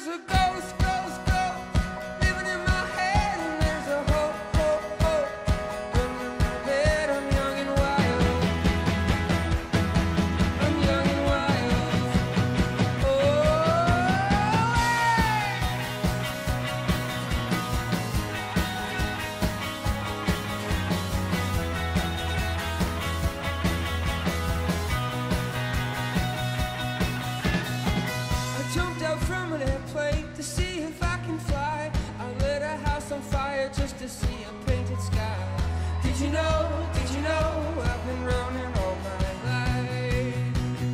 there's a ghost, ghost, ghost living in my head, and there's a hope, hope, hope living in my bed. I'm young and wild. I'm young and wild. Oh, I jumped out from an airplane to see if I can fly. I lit a house on fire just to see a painted sky. Did you know, I've been running all my life.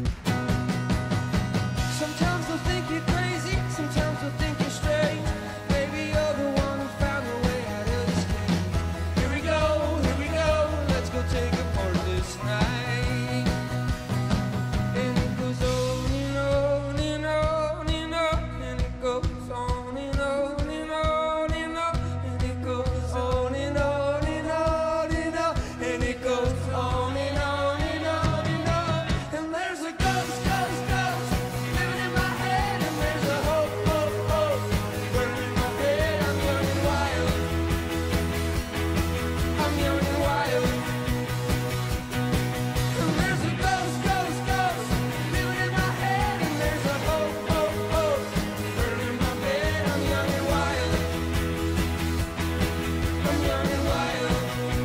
Sometimes they'll think you're crazy, sometimes they'll think you're strange. Maybe you're the one who found a way out of this cage. Here we go, let's go take apart this night. And it goes on and on and on and on, and it goes on and on and on and on, and it goes on and on and on and on, and it goes on and on and on and on. And there's a ghost, ghost, ghost living in my head, and there's a hope, hope, hope burning in my bed. I'm young and wild. I'm young and wild. And there's a ghost, ghost, ghost living in my head, and there's a hope, hope, hope burning in my bed. I'm young and wild. I'm young and wild.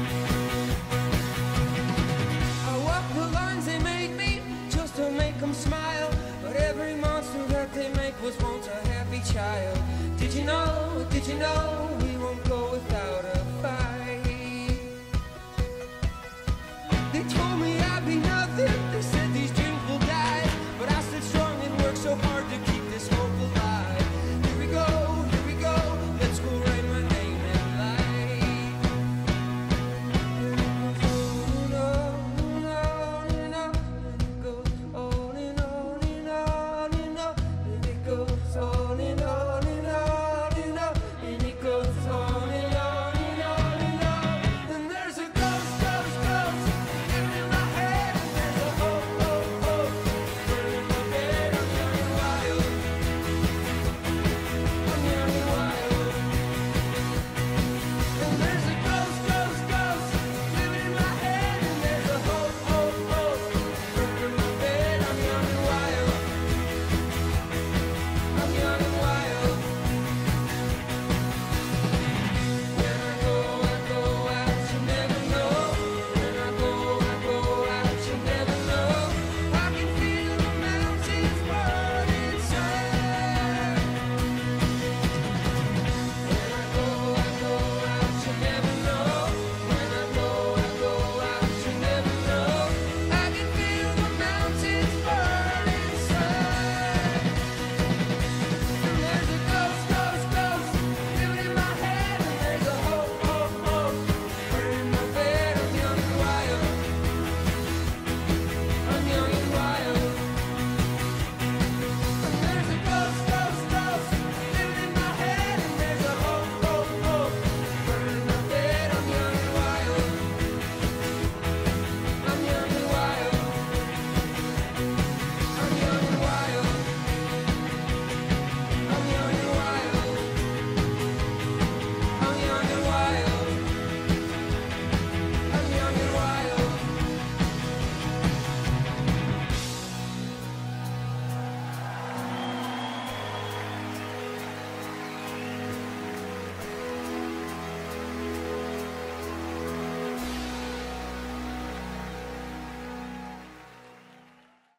I walk the lines they made me just to make them smile, but every monster that they make was once a happy child. Did you know,